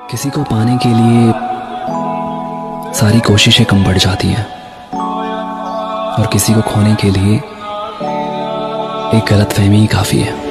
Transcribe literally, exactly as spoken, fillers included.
किसी को पाने के लिए सारी कोशिशें कम पड़ जाती हैं और किसी को खोने के लिए एक गलतफहमी ही काफ़ी है।